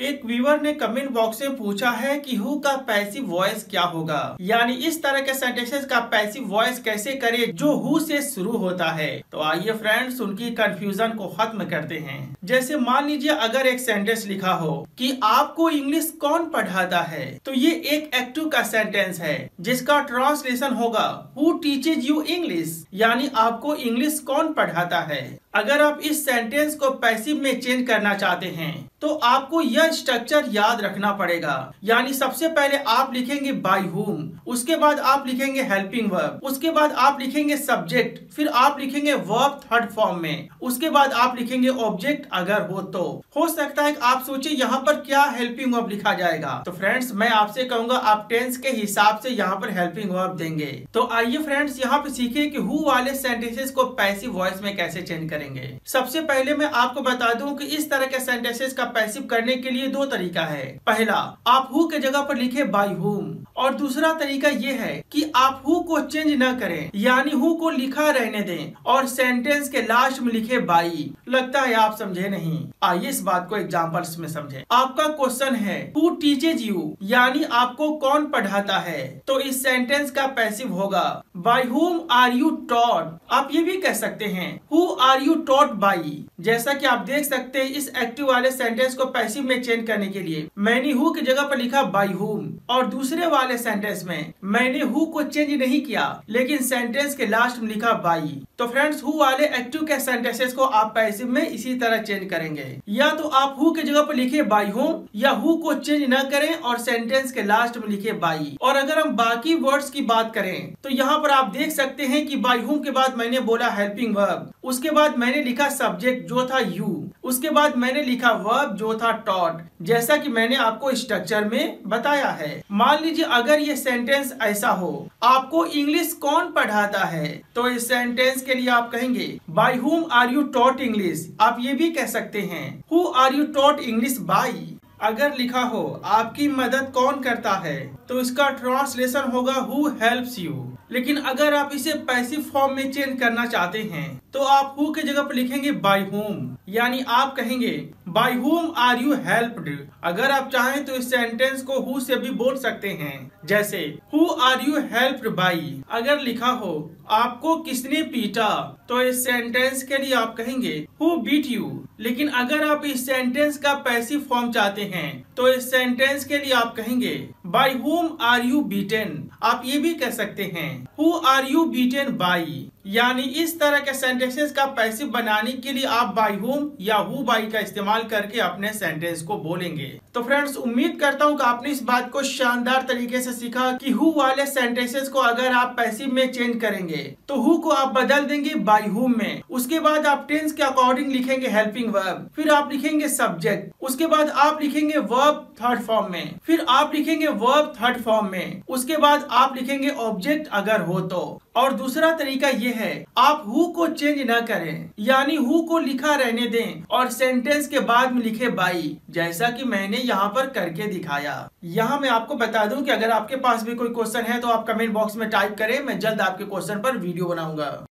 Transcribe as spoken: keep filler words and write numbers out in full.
एक व्यूअर ने comment box में पूछा है कि हु का पैसिव वॉइस क्या होगा, यानी इस तरह के सेंटेंसेस का पैसिव वॉइस कैसे करे जो हु से शुरू होता है। तो आइए फ्रेंड्स उनकी कंफ्यूजन को खत्म करते हैं। जैसे मान लीजिए अगर एक सेंटेंस लिखा हो कि आपको इंग्लिश कौन पढ़ाता है, तो ये एक एक्टिव का सेंटेंस है जिसका ट्रांसलेशन होगा हु टीचेज यू इंग्लिश, यानी आपको इंग्लिश कौन पढ़ाता है। अगर आप इस सेंटेंस को पैसिव में चेंज करना चाहते हैं तो आपको यह स्ट्रक्चर याद रखना पड़ेगा, यानी सबसे पहले आप लिखेंगे बाय हुम, उसके बाद आप लिखेंगे हेल्पिंग वर्ब, उसके बाद आप लिखेंगे सब्जेक्ट, फिर आप लिखेंगे वर्ब थर्ड फॉर्म में, उसके बाद आप लिखेंगे ऑब्जेक्ट अगर हो तो। हो सकता है कि आप सोचे यहाँ पर क्या हेल्पिंग वर्ब लिखा जाएगा, तो फ्रेंड्स मैं आपसे कहूंगा आप टेंस के हिसाब से यहाँ पर हेल्पिंग वर्ब देंगे। तो आइए फ्रेंड्स यहाँ पे सीखे कि हु वाले सेंटेंसेस को पैसिव वॉइस में कैसे चेंज करेंगे। सबसे पहले मैं आपको बता दूं कि इस तरह के सेंटेंसेस का पैसिव करने के लिए दो तरीका है। पहला, आप हु के जगह पर लिखे बाय हुम, और दूसरा तरीका ये है कि आप हु को चेंज न करें, यानी हु को लिखा रहने दें और सेंटेंस के लास्ट में लिखे बाई। लगता है आप समझे नहीं, आइए इस बात को एग्जांपल्स में समझे। आपका क्वेश्चन है हु टीचेज यू, यानी आपको कौन पढ़ाता है, तो इस सेंटेंस का पैसिव होगा by whom are you taught. आप ये भी कह सकते हैं who are you taught by. जैसा कि आप देख सकते हैं इस एक्टिव वाले सेंटेंस को पैसिव में चेंज करने के लिए मैंने हु की जगह पर लिखा बाय हुम, और दूसरे वाले सेंटेंस में मैंने हु को चेंज नहीं किया लेकिन सेंटेंस के लास्ट में लिखा बाई। तो फ्रेंड्स हु वाले एक्टिव के सेंटेंसेस को आप पैसिव में इसी तरह चेंज करेंगे, या तो आप हु की जगह पर लिखे बाय हुम या हु को चेंज न करें और सेंटेंस के लास्ट में लिखे बाई। और अगर हम बाकी वर्ड्स की बात करें तो यहाँ पर आप देख सकते हैं कि बाय हुम के बाद मैंने बोला हेल्पिंग वर्ब, उसके बाद मैंने लिखा सब्जेक्ट जो था यू, उसके बाद मैंने लिखा वर्ब जो था टॉट, जैसा कि मैंने आपको स्ट्रक्चर में बताया है। मान लीजिए अगर ये सेंटेंस ऐसा हो, आपको इंग्लिश कौन पढ़ाता है, तो इस सेंटेंस के लिए आप कहेंगे by whom are you taught English. आप ये भी कह सकते हैं who are you taught English by. अगर लिखा हो आपकी मदद कौन करता है, तो इसका ट्रांसलेशन होगा हु हेल्प्स यू। लेकिन अगर आप इसे पैसिव फॉर्म में चेंज करना चाहते हैं तो आप हु के जगह पर लिखेंगे बाय हुम, यानी आप कहेंगे by whom are you helped. अगर आप चाहें तो इस सेंटेंस को हु से भी बोल सकते हैं, जैसे who are you helped by. अगर लिखा हो आपको किसने पीटा, तो इस सेंटेंस के लिए आप कहेंगे हु बीट यू। लेकिन अगर आप इस सेंटेंस का पैसिव फॉर्म चाहते हैं तो इस सेंटेंस के लिए आप कहेंगे by whom are you beaten. आप ये भी कह सकते हैं who are you beaten by, यानी इस तरह के सेंटेंसेस का पैसिव बनाने के लिए आप बाय हुम या हु बाय का इस्तेमाल करके अपने सेंटेंस को बोलेंगे। तो फ्रेंड्स उम्मीद करता हूँ कि आपने इस बात को शानदार तरीके से सीखा कि हु वाले सेंटेंसेस को अगर आप पैसिव में चेंज करेंगे तो हु को आप बदल देंगे बाय हुम में, उसके बाद आप टेंस के अकॉर्डिंग लिखेंगे हेल्पिंग वर्ब, फिर आप लिखेंगे सब्जेक्ट, उसके बाद आप लिखेंगे वर्ब थर्ड फॉर्म में, फिर आप लिखेंगे वर्ब थर्ड फॉर्म में, उसके बाद आप लिखेंगे ऑब्जेक्ट अगर हो तो। और दूसरा तरीका ये है आप हु को चेंज न करें, यानी हु को लिखा रहने दें और सेंटेंस के बाद में लिखे बाई, जैसा कि मैंने यहाँ पर करके दिखाया। यहाँ मैं आपको बता दूं कि अगर आपके पास भी कोई क्वेश्चन है तो आप कमेंट बॉक्स में टाइप करें, मैं जल्द आपके क्वेश्चन पर वीडियो बनाऊंगा।